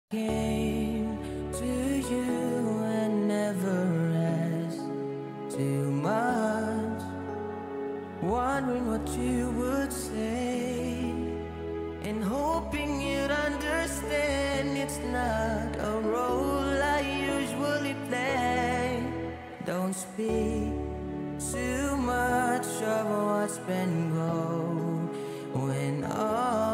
Came to you and never asked too much, wondering what you would say, and hoping you'd understand it's not a role I usually play. Don't speak too much of what's been going on.